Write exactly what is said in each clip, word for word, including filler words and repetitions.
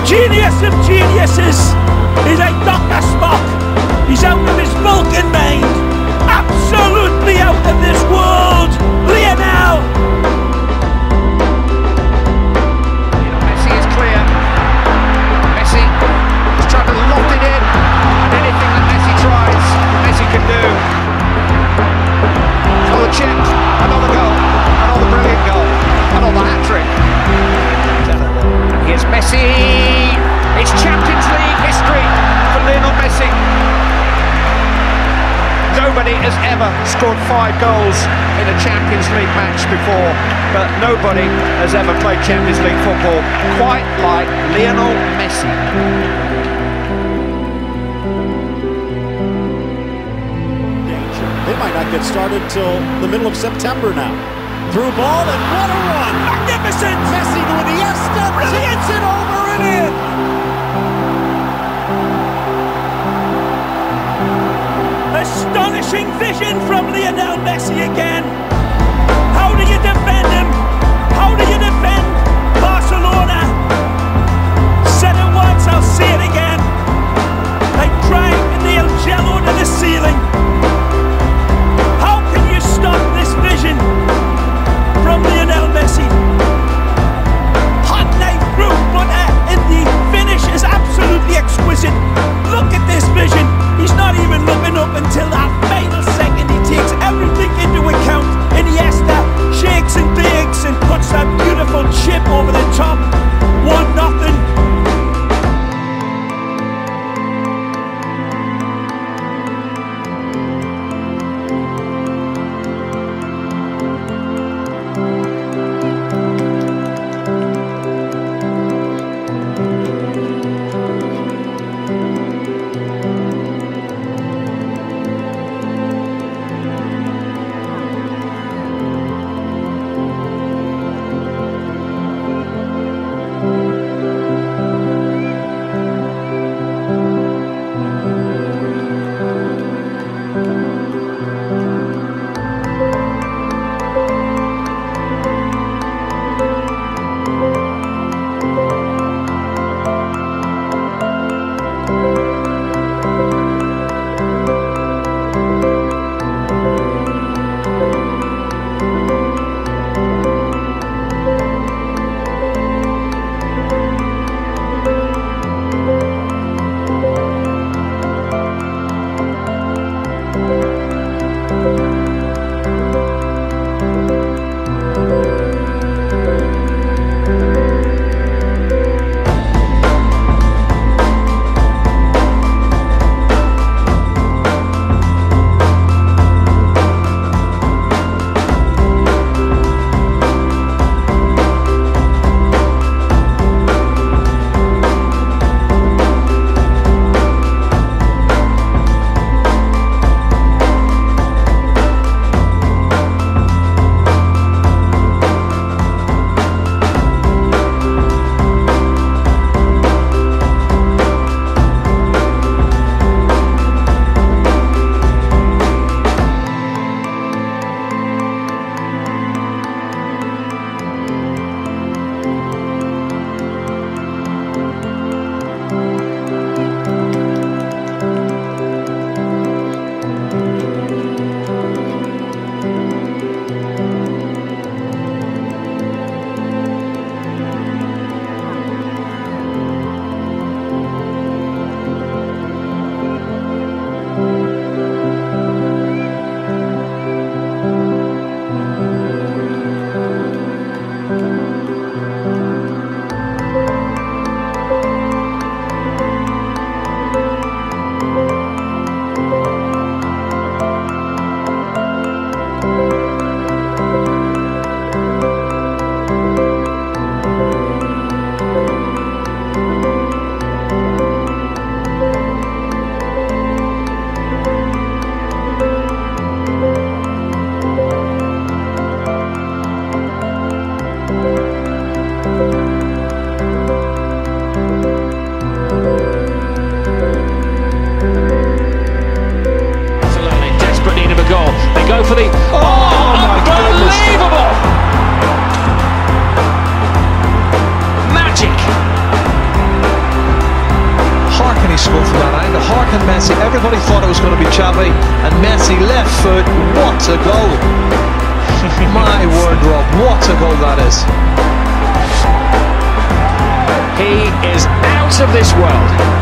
Genius of geniuses. He's like Doctor Spock. He's out of his Vulcan mind. Absolutely out of this world. Lionel. Messi is clear. Messi is trying to loft it in. And anything that Messi tries, Messi can do. Another chip, another goal, another brilliant goal, another hat-trick. Here's Messi. It's Champions League history for Lionel Messi. Nobody has ever scored five goals in a Champions League match before, but nobody has ever played Champions League football quite like Lionel Messi. Danger. They might not get started till the middle of September now. Through ball and what a run! Magnificent! Messi to Iniesta, Brilliant! it over and in! Astonishing vision from Lionel Messi again. How do you defend him? How do you defend Barcelona? Said it once, I'll say it again. Like trying to nail jello to the ceiling. How can you stop this vision from Lionel Messi? Hot knife through, but uh, the finish is absolutely exquisite. Look at this vision. He's not even looking up until that final second. He takes everything into account. Iniesta shakes and bakes and puts that beautiful chip over the top. One nothing. for the... Oh, oh unbelievable! Magic! Messi. Everybody thought it was going to be Xavi, and Messi left foot. What a goal! My word, Rob, what a goal that is. He is out of this world.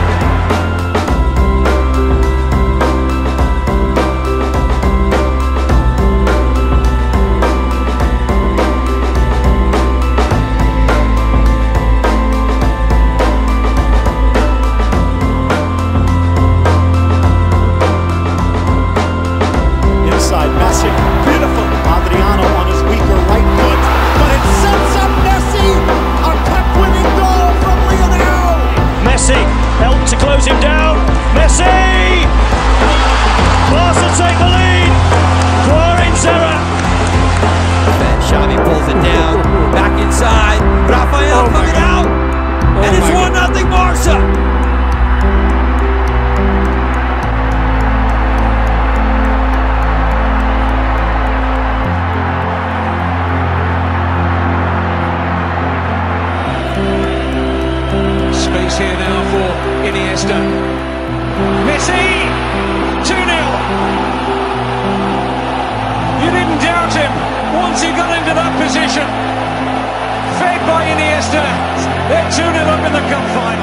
Messi, beautiful. Adriano on his weaker right foot, but it sets up Messi. A cup-winning goal from Lionel. Messi helped to close him down. Messi! Barca take the lead. Quarry's error. Then Xavi pulls it down. Back inside. Rafael coming out. And it's one nothing Barca. Space here now for Iniesta. Messi! two nil! You didn't doubt him once he got into that position. Fed by Iniesta. They're two nil up in the cup final.